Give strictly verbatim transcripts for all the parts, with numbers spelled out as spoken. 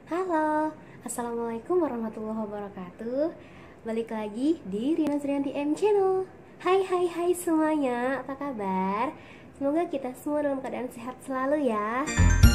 Halo, Assalamualaikum warahmatullahi wabarakatuh. Balik lagi di Rina Zrianti M Channel. Hai hai hai semuanya, apa kabar? Semoga kita semua dalam keadaan sehat selalu ya.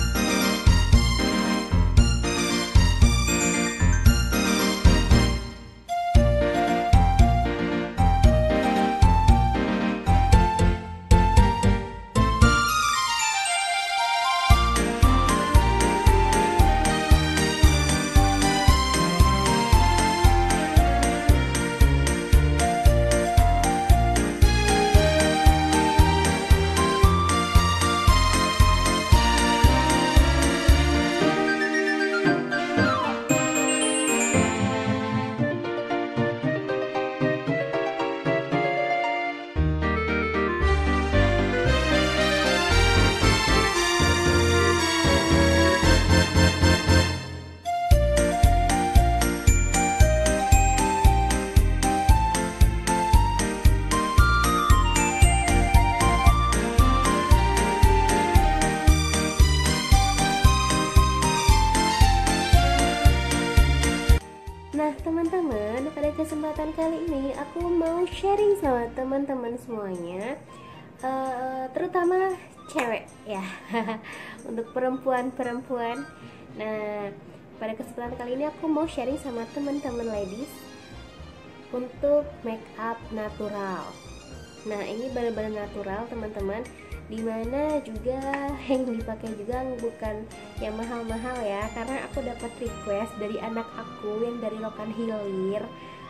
Nah teman-teman, pada kesempatan kali ini aku mau sharing sama teman-teman semuanya, uh, terutama cewek ya, untuk perempuan-perempuan. Nah pada kesempatan kali ini aku mau sharing sama teman-teman ladies untuk make up natural. Nah ini benar-benar natural teman-teman, dimana juga yang dipakai juga bukan yang mahal-mahal ya, karena aku dapat request dari anak aku yang dari Rokan Hilir.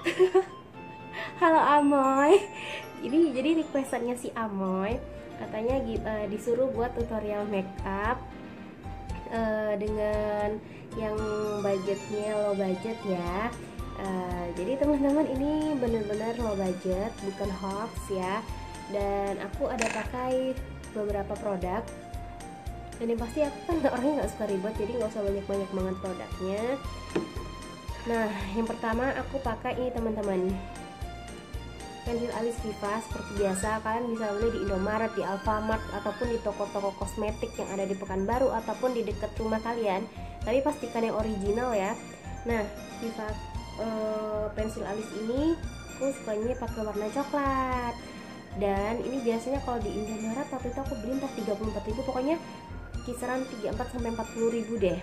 Halo Amoy. Jadi jadi requestannya si Amoy katanya uh, disuruh buat tutorial make up uh, dengan yang budgetnya low budget ya. Uh, jadi teman-teman ini benar-benar low budget, bukan hoax ya. Dan aku ada pakai beberapa produk. Dan yang pasti aku kan orangnya nggak suka ribet, jadi nggak usah banyak-banyak banget produknya. Nah, yang pertama aku pakai ini teman-teman, pensil alis Viva. Seperti biasa kalian bisa beli di Indomaret, di Alfamart, ataupun di toko-toko kosmetik yang ada di Pekanbaru ataupun di dekat rumah kalian. Tapi pastikan yang original ya. Nah, Viva Uh, pensil alis ini aku sukanya pakai warna coklat, dan ini biasanya kalau di Indomaret waktu itu aku beli entah tiga puluh empat ribu, pokoknya kisaran tiga puluh empat sampai empat puluh ribu deh.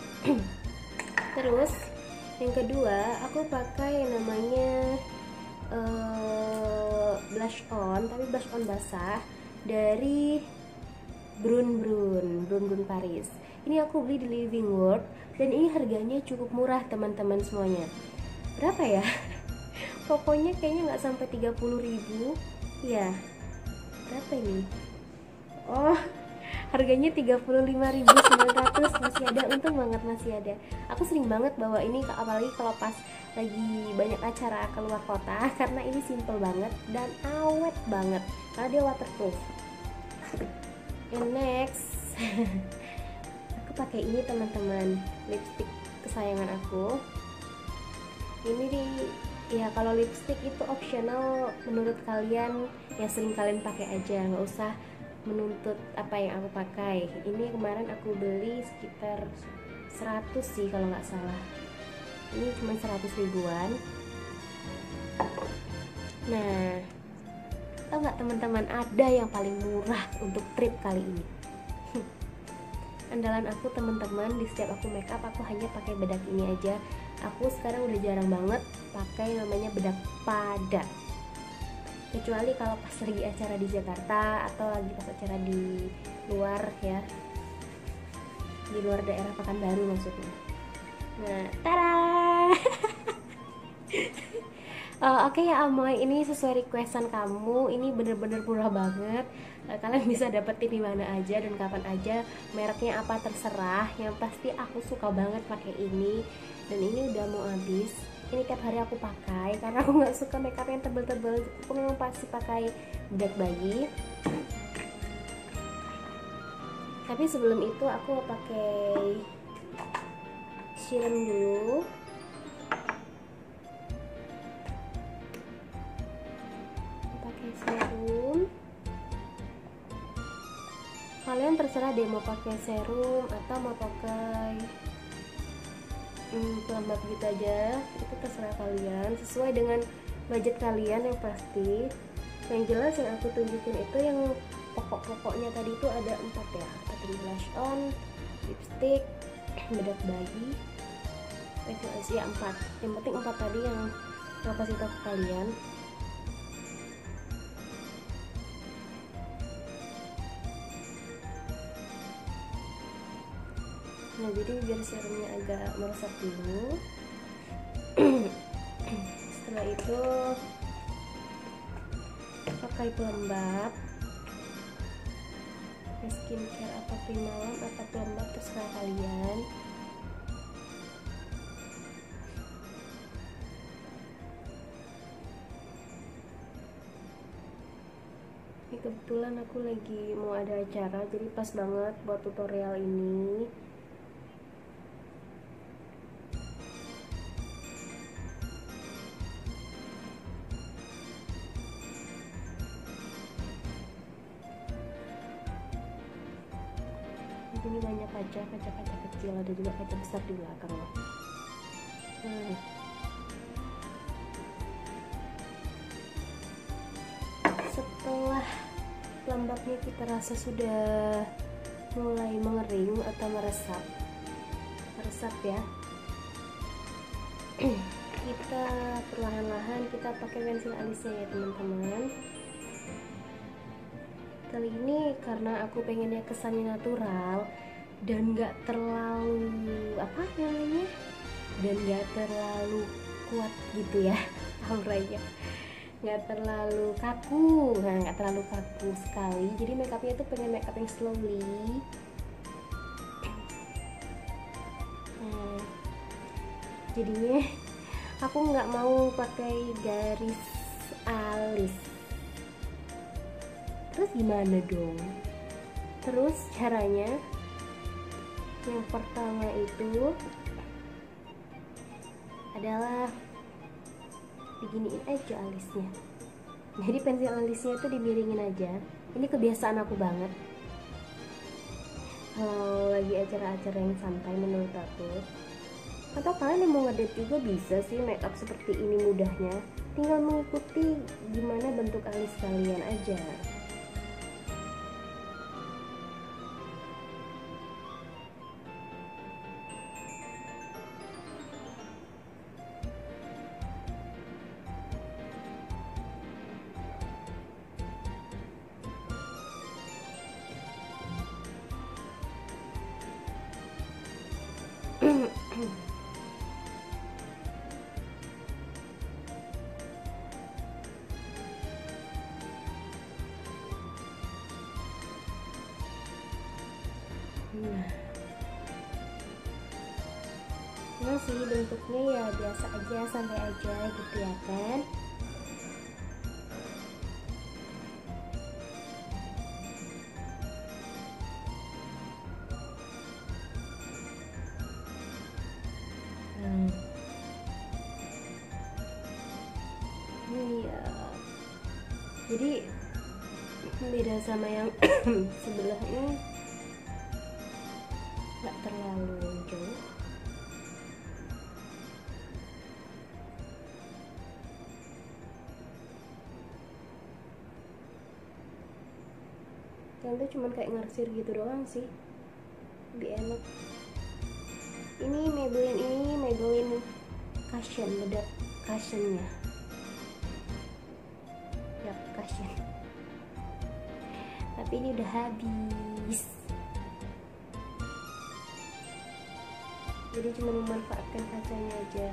Terus yang kedua aku pakai yang namanya uh, blush on, tapi blush on basah dari Brun Brun Brun Brun Paris. Ini aku beli di Living World dan ini harganya cukup murah teman-teman semuanya. Berapa ya? Pokoknya kayaknya nggak sampai tiga puluh ribu ya. Berapa ini? Oh, harganya tiga puluh lima ribu sembilan ratus. Masih ada, untung banget masih ada. Aku sering banget bawa ini, apalagi kalau pas lagi banyak acara keluar kota, karena ini simple banget dan awet banget karena dia waterproof. And next aku pakai ini teman-teman, lipstick kesayangan aku. Ini di ya, kalau lipstick itu optional menurut kalian, yang sering kalian pakai aja, nggak usah menuntut apa yang aku pakai. Ini kemarin aku beli sekitar seratus sih kalau nggak salah. Ini cuma seratus ribuan. Nah, tau nggak teman-teman, ada yang paling murah untuk trip kali ini. Andalan aku teman-teman, di setiap aku make up aku hanya pakai bedak ini aja. Aku sekarang udah jarang banget pakai namanya bedak pada, kecuali kalau pas lagi acara di Jakarta atau lagi pas acara di luar ya, di luar daerah Pekanbaru maksudnya. Nah, tada. Uh, Oke okay ya Amoy, ini sesuai requestan kamu. Ini bener-bener murah banget. Uh, kalian bisa dapetin di mana aja dan kapan aja. Mereknya apa terserah. Yang pasti aku suka banget pakai ini. Dan ini udah mau habis. Ini tiap hari aku pakai karena aku nggak suka makeup yang tebel-tebel. Aku memang pasti pakai bedak bayi. Tapi sebelum itu aku pakai serum dulu. Serum, kalian terserah deh mau pakai serum atau mau pakai hmm, pelembab gitu aja, itu terserah kalian sesuai dengan budget kalian yang pasti. Yang jelas yang aku tunjukin itu yang pokok-pokoknya tadi itu ada empat ya, ada blush on, lipstick, bedak bayi, pensil alis ya empat. Yang penting empat tadi yang mau kasih tahu ke kalian. Nah jadi biar serumnya agak meresap dulu. Setelah itu pakai pelembab, skincare apa primalam atau pelembab terserah kalian. Ini kebetulan aku lagi mau ada acara, jadi pas banget buat tutorial ini. Ini banyak kaca, kaca-kaca kecil, ada juga kaca besar di belakang loh. Nah, setelah lembabnya kita rasa sudah mulai mengering atau meresap, meresap ya, kita perlahan-lahan kita pakai pensil alisnya ya teman-teman. Kali ini karena aku pengennya kesannya natural dan nggak terlalu apa namanya dan nggak terlalu kuat gitu ya auranya, nggak terlalu kaku, nah nggak terlalu kaku sekali. Jadi makeupnya tuh pengen makeup yang slowly. Nah, jadinya aku nggak mau pakai garis alis. Terus gimana dong? Terus caranya yang pertama itu adalah diginiin aja alisnya. Jadi pensil alisnya itu dimiringin aja. Ini kebiasaan aku banget kalau lagi acara-acara yang santai menurut aku. Atau kalian yang mau ngedate juga bisa sih makeup seperti ini mudahnya. Tinggal mengikuti gimana bentuk alis kalian aja. Nah, nah sih bentuknya ya biasa aja, santai aja gitu ya kan. Hmm. Ini ya, jadi beda sama yang sebelah ini, nggak terlalu jauh. Yang itu cuman kayak ngarsir gitu doang sih, lebih enak. Ini Maybelline, ini Maybelline Cushion, bedak cushionnya ya, cushion. Tapi ini udah habis, jadi cuma memanfaatkan kacanya aja.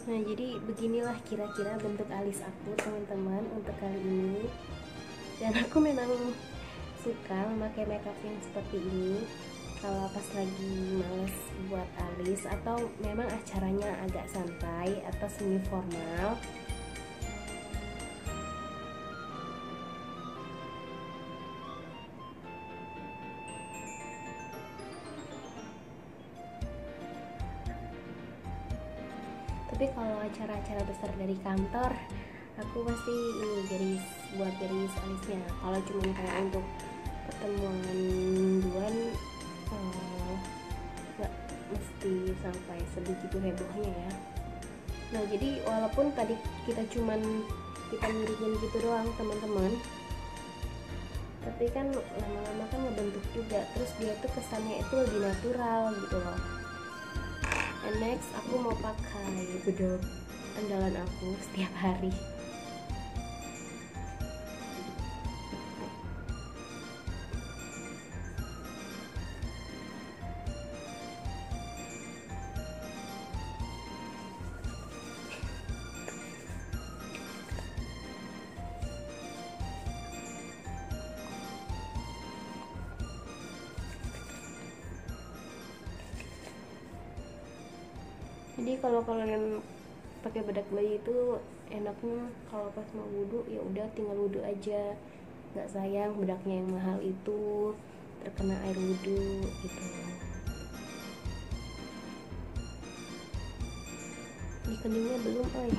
Nah, jadi beginilah kira-kira bentuk alis aku teman-teman untuk kali ini. Dan aku memang suka memakai makeup yang seperti ini kalau pas lagi males buat alis atau memang acaranya agak santai atau semi formal. Tapi kalau acara-acara besar dari kantor, aku pasti ini garis, buat garis alisnya. Kalau cuma kayak untuk pertemuan mingguan, eh, nggak mesti sampai sebegitu hebohnya ya. Nah, jadi walaupun tadi kita cuman kita miringin gitu doang teman-teman, tapi kan lama-lama kan ngebentuk juga, terus dia tuh kesannya itu lebih natural gitu loh. And next aku mau pakai bedak andalan aku setiap hari. Jadi kalau kalian pakai bedak bayi itu enaknya kalau pas mau wudhu ya udah tinggal wudhu aja, nggak sayang bedaknya yang mahal itu terkena air wudhu gitu. Di keningnya belum, oi.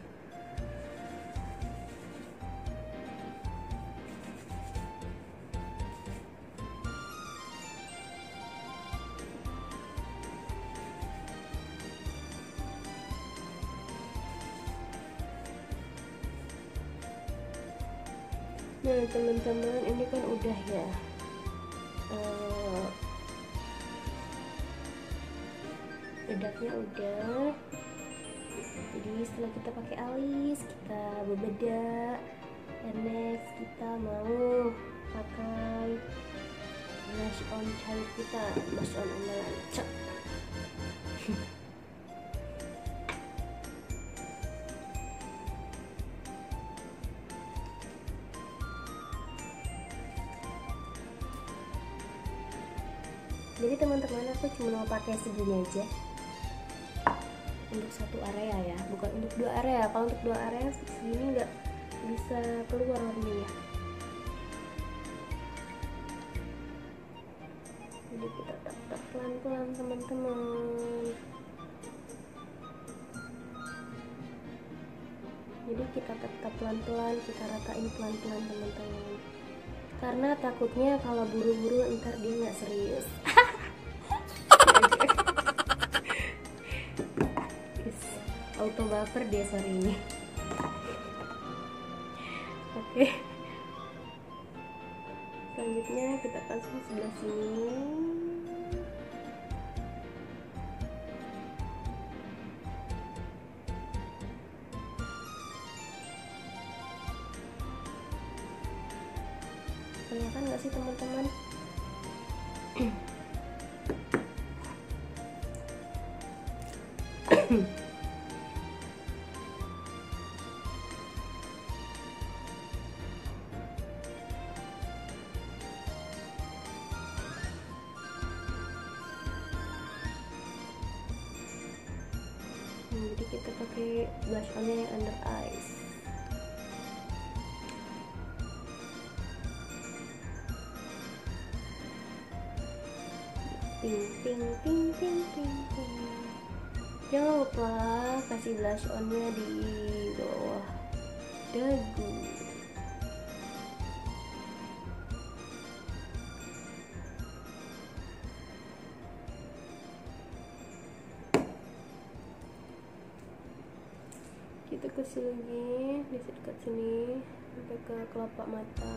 Nah teman-teman, ini kan udah ya uh, bedaknya udah. Jadi setelah kita pakai alis, kita bebedak. And next kita mau pakai blush on cantik kita, blush on andalan. Cek. Jadi teman-teman, aku cuma mau pakai segini aja untuk satu area ya, bukan untuk dua area. Kalau untuk dua area segini nggak bisa keluar warnanya. Jadi kita tap-tap pelan-pelan teman-teman. Jadi kita tap-tap pelan-pelan, kita ratain pelan-pelan teman-teman. Karena takutnya kalau buru-buru ntar dia nggak serius. Auto baper dia sore ini. Oke, selanjutnya kita pasang sebelah sini. Kelihatan nggak sih teman-teman? Jadi kita pakai blush on-nya yang under eyes. Ping ping ping ping ping ping. Jangan lupa kasih blush on-nya di bawah dagu. Kita kasih lagi di dekat sini sampai ke kelopak mata.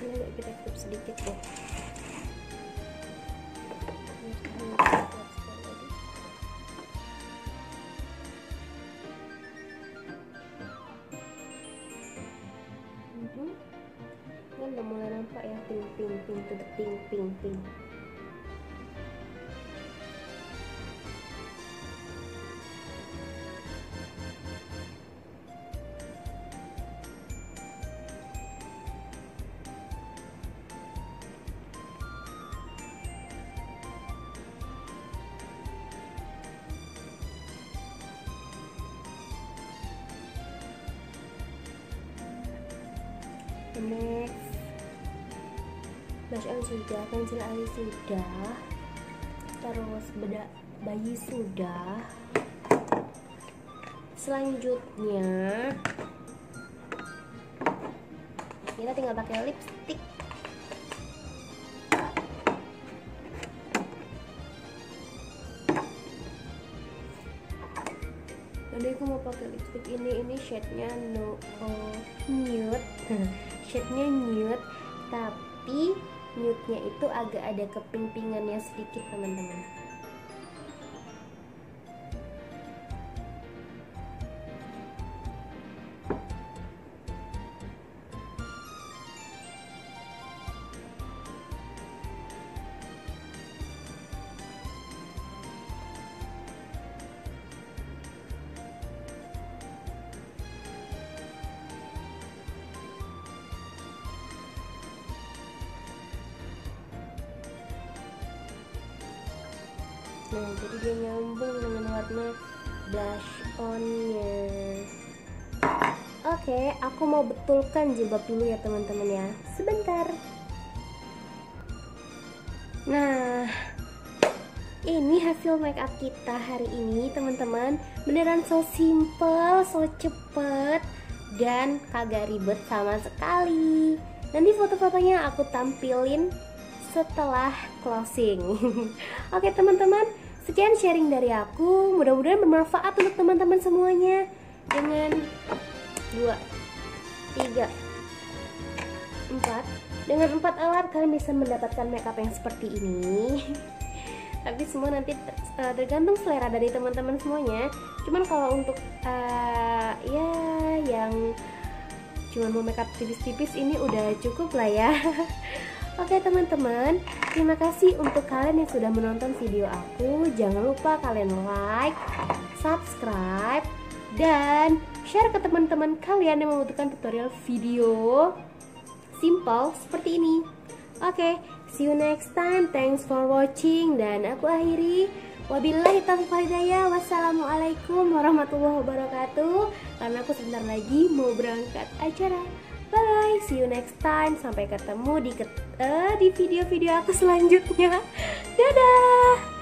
ini agak kita tutup sedikit deh. Kan udah mulai nampak ya, pink pink pink to the pink pink pink. Next, blush on sudah, pensil alis sudah, terus bedak bayi sudah. Selanjutnya kita tinggal pakai lipstick. Jadi aku mau pakai lipstick ini, ini shade-nya no oh, nude. Shade-nya nude, tapi nude-nya itu agak ada keping-pingannya sedikit, teman-teman. Nah, jadi dia nyambung dengan warna blush on-nya. Oke, aku mau betulkan jilbab dulu ya teman-teman ya. Sebentar. Nah, ini hasil makeup kita hari ini teman-teman. Beneran so simple, so cepet, dan kagak ribet sama sekali. Nanti foto-fotonya aku tampilin setelah closing. Oke teman-teman, sekian sharing dari aku. Mudah-mudahan bermanfaat untuk teman-teman semuanya. Dengan dua, tiga, empat, dengan empat alat kalian bisa mendapatkan makeup yang seperti ini. Tapi semua nanti tergantung selera dari teman-teman semuanya. Cuman kalau untuk uh, ya yang cuma mau makeup tipis-tipis ini udah cukup lah ya. Oke teman-teman, terima kasih untuk kalian yang sudah menonton video aku. Jangan lupa kalian like, subscribe, dan share ke teman-teman kalian yang membutuhkan tutorial video simple seperti ini. Oke, see you next time. Thanks for watching. Dan aku akhiri. Wabillahi taufiq wal hidayah. Wassalamualaikum warahmatullahi wabarakatuh. Karena aku sebentar lagi mau berangkat acara. Bye bye, see you next time. Sampai ketemu di uh, di video-video aku selanjutnya. Dadah.